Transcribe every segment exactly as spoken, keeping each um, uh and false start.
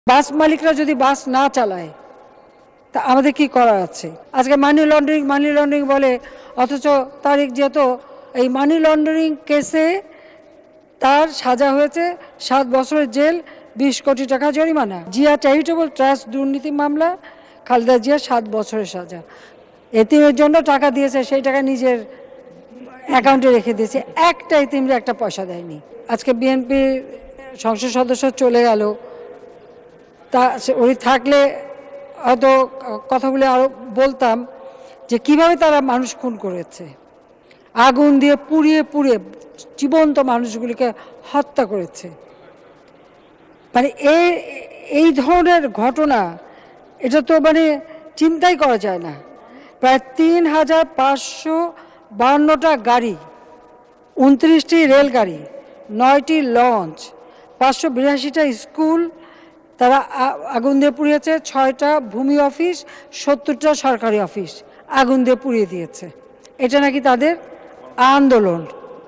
বাস মালিকরা যদি বাস না চালায় তা আমাদের কি করার আছে? আজকে মানি লন্ডারিং মানি লন্ডারিং বলে, অথচ তারিক যেহেতু এই মানি লন্ডারিং কেসে তার সাজা হয়েছে সাত বছরের জেল, বিশ কোটি টাকা জরিমানা। জিয়া চ্যারিটেবল ট্রাস্ট দুর্নীতি মামলা, খালেদা জিয়া সাত বছরের সাজা। এতিমের জন্য টাকা দিয়েছে, সেই টাকা নিজের অ্যাকাউন্টে রেখে দিয়েছে, একটা এতিমরে একটা পয়সা দেয়নি। আজকে বিএনপির সংসদ সদস্য চলে গেল, তা উনি থাকলে হয়তো কথাগুলি আরও বলতাম যে কিভাবে তারা মানুষ খুন করেছে, আগুন দিয়ে পুড়িয়ে পুড়িয়ে জীবন্ত মানুষগুলিকে হত্যা করেছে। মানে এই এই ধরনের ঘটনা, এটা তো মানে চিন্তাই করা যায় না। প্রায় তিন হাজার পাঁচশো বাহান্নটা গাড়ি, উনত্রিশটি রেলগাড়ি, নয়টি লঞ্চ, পাঁচশো বিরাশিটা স্কুল তারা আগুন দিয়ে পুড়িয়েছে, ছয়টা ভূমি অফিস, সত্তরটা সরকারি অফিস আগুন দিয়ে পুড়িয়ে দিয়েছে। এটা নাকি তাদের আন্দোলন।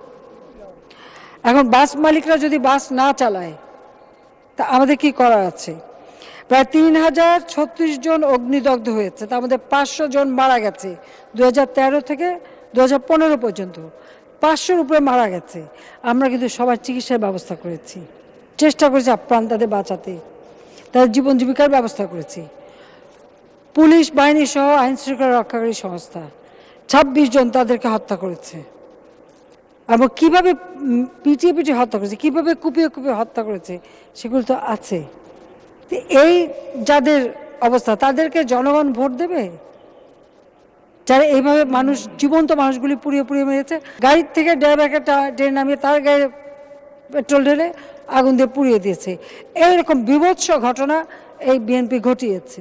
এখন বাস মালিকরা যদি বাস না চালায় তা আমাদের কি করার আছে? প্রায় তিন হাজার ছত্রিশ জন অগ্নিদগ্ধ হয়েছে, তার মধ্যে পাঁচশো জন মারা গেছে দু হাজার তেরো থেকে দু হাজার পনেরো পর্যন্ত, পাঁচশোর উপরে মারা গেছে। আমরা কিন্তু সবার চিকিৎসার ব্যবস্থা করেছি, চেষ্টা করেছি আপ্রাণ তাদের বাঁচাতে, তাদের জীবন জীবিকার ব্যবস্থা করেছি। পুলিশ বাহিনী সহ আইন শৃঙ্খলা রক্ষাকারী সংস্থা ছাব্বিশ জন তাদেরকে হত্যা করেছে। এবং কীভাবে পিটিয়ে পিটিয়ে হত্যা করেছে, কীভাবে কুপিয়ে কুপিয়ে হত্যা করেছে, সেগুলো তো আছে। এই যাদের অবস্থা, তাদেরকে জনগণ ভোট দেবে? যারা এইভাবে মানুষ, জীবন্ত মানুষগুলি পুড়িয়ে পুড়িয়ে মেরেছে, গাড়ির থেকে ড্রাইভারকে টেনে নামিয়ে তার গায়ে পেট্রোল ঢেলে আগুন দিয়ে পুড়িয়ে দিয়েছে। এইরকম বিভৎস ঘটনা এই বিএনপি ঘটিয়েছে।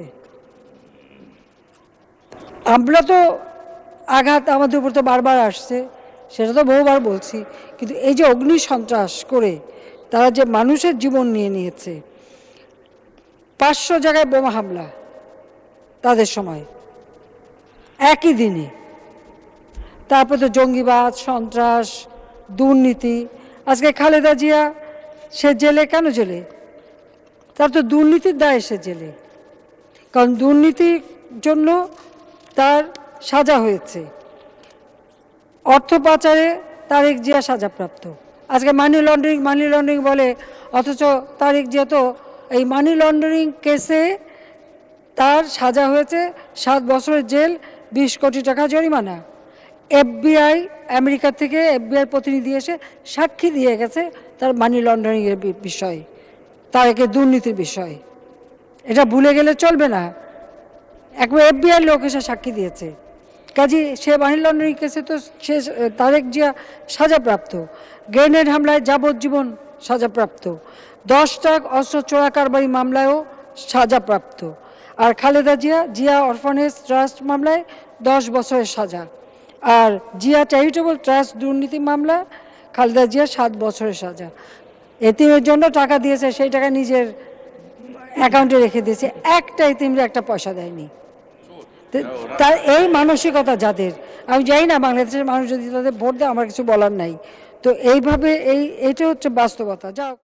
আমরা তো আঘাত আমাদের উপর তো বারবার আসছে, সেটা তো বহুবার বলছি, কিন্তু এই যে অগ্নি সন্ত্রাস করে তারা যে মানুষের জীবন নিয়ে নিয়েছে, পাঁচশো জায়গায় বোমা হামলা তাদের সময় একই দিনে, তারপরে তো জঙ্গিবাদ, সন্ত্রাস, দুর্নীতি। আজকে খালেদা জিয়া সে জেলে, কেন জেলে? তার তো দুর্নীতির দায়ে সে জেলে, কারণ দুর্নীতির জন্য তার সাজা হয়েছে। অর্থ পাচারে তারিক জিয়া সাজাপ্রাপ্ত। আজকে মানি লন্ডারিং মানি লন্ডারিং বলে, অথচ তারিক জিয়া তো এই মানি লন্ডারিং কেসে তার সাজা হয়েছে সাত বছরের জেল, বিশ কোটি টাকা জরিমানা। এফবিআই, আমেরিকা থেকে এফবিআই প্রতিনিধি এসে সাক্ষী দিয়ে গেছে তার মানি লন্ডারিংয়ের বিষয়ে, তারেকের দুর্নীতির বিষয়। এটা ভুলে গেলে চলবে না। একবার এফবিআই লোক এসে সাক্ষী দিয়েছে, কাজী সে মানি লন্ডারিং কেসে তো সে তারেক জিয়া সাজাপ্রাপ্ত। গ্রেনেড হামলায় যাবজ্জীবন সাজাপ্রাপ্ত, দশ টাক অস্ত্র চোরা কারবারি মামলায়ও সাজাপ্রাপ্ত। আর খালেদা জিয়া জিয়া অরফানেজ ট্রাস্ট মামলায় দশ বছরের সাজা। আর জিয়া চ্যারিটেবল ট্রাস্ট দুর্নীতি মামলা, খালেদা জিয়া সাত বছরের সাজা। এতিমের জন্য টাকা দিয়েছে, সেই টাকা নিজের অ্যাকাউন্টে রেখে দিয়েছে, একটা এতিমরে একটা পয়সা দেয়নি। তার এই মানসিকতা যাদের, আমি জানি না বাংলাদেশের মানুষ যদি তাদের ভোট দেয়, আমার কিছু বলার নাই। তো এইভাবে এই এইটা হচ্ছে বাস্তবতা। যা